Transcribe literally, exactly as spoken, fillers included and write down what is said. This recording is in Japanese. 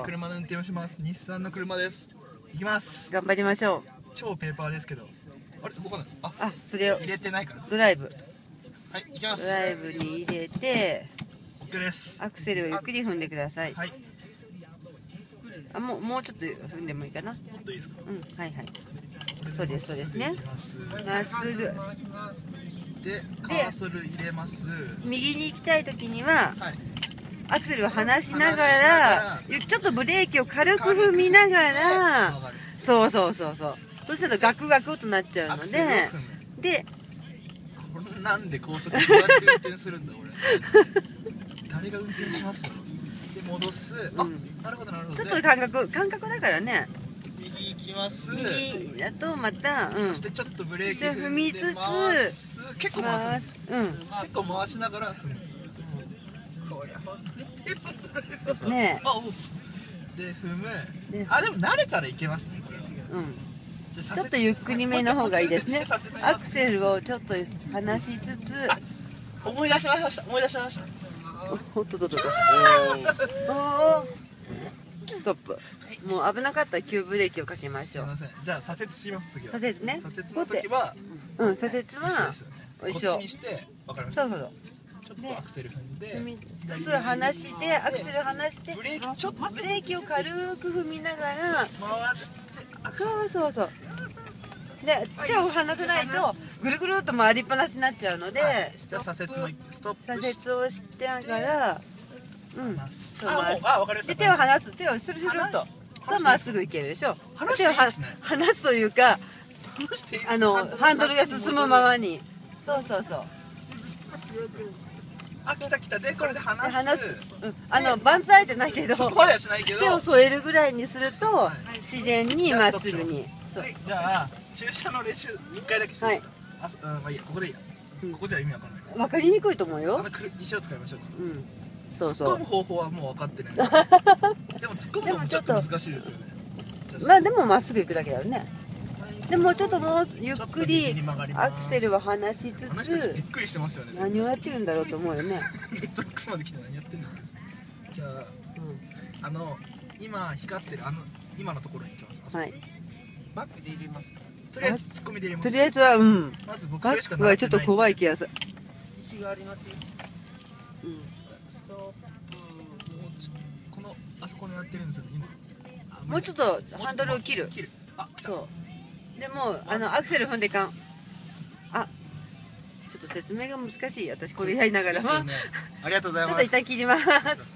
車の運転をします。日産の車です。行きます。 頑張りましょう。 超ペーパーですけど、あれ動かない。あ、 あ、それを入れてないから。 ドライブ。 はい、行きます。 ドライブに入れて、 OK です。 アクセルをゆっくり踏んでください。 はい。 あ、もうもうちょっと踏んでもいいかな。 もっといいですか。 うん、はいはい。そうですそうですね。まっすぐ。 で、カーソル入れます。 右に行きたいときには、 はい。 アクセルを離しながら、ちょっとブレーキを軽く踏みながら、そうそうそうそう。そうするとガクガクとなっちゃうので、で、 こんなんで高速どうやって運転するんだ俺。誰が運転しますの？で戻す。あ、なるほどなるほど。 ちょっと感覚感覚だからね。 右行きます。 右だとまた、うん。 そしてちょっとブレーキ踏みつつ、 結構回すんです。 うん。 結構回しながら踏む。 ねえ。で踏む。あ、でも慣れたらいけますねこれは。うん。 ちょっとゆっくりめの方がいいですね。アクセルをちょっと離しつつ。 思い出しました。思い出しました。 おっとっとっと。ストップ。もう危なかったら急ブレーキをかけましょう。 じゃあ左折します次は。 左折ね。 左折の時は、 うん、左折は一緒。こっちにしてわかりました。 そうそうそう。 ちょっとアクセル踏んで、 つつ離してアクセル離してブレーキちょっとブレーキを軽く踏みながら回して、 そうそうそう。で手を離さないとぐるぐるっと回りっぱなしになっちゃうので、 じゃあ左折のストップ左折をしてながら、うん、そう回す。 あ、わかりました。 で手を離す、手をスルスルっと、そうまっすぐいけるでしょ。手を離すというか、あのハンドルが進むままに、そうそうそう。 あ、来た来た。でこれで離す。 離す。うん、あの万歳じゃないけど、 そこまではしないけど、 手を添えるぐらいにすると自然にまっすぐに。 じゃあ駐車の練習一回だけしていいですか。あ、うん、まあいいや、ここでいいや。ここじゃ意味わかんない。 わかりにくいと思うよ。 石を使いましょうか。 うん。そうそう。 突っ込む方法はもう分かってない。でも突っ込むのもちょっと難しいですよね。 まあでもまっすぐ行くだけだよね。でもちょっともうゆっくりアクセルを離しつつ、 びっくりしてますよね。 何をやってるんだろうと思うよね。 レッドックスまで来て何やってんのです。じゃあ、あの今光ってるあの今のところに行きます。はい。 バックで入れますか。 とりあえず突っ込みで入れます。 とりあえずはうん。 まず僕バックはちょっと怖い気がする。 石がありますよ。 うん。 ストップ。 このあそこにやってるんですよ今。 もうちょっとハンドルを切る。 切る。あ、 そう。でもあのアクセル踏んでかん。あ、ちょっと説明が難しい。私これやりながら。 ありがとうございます。 ちょっと一旦切ります。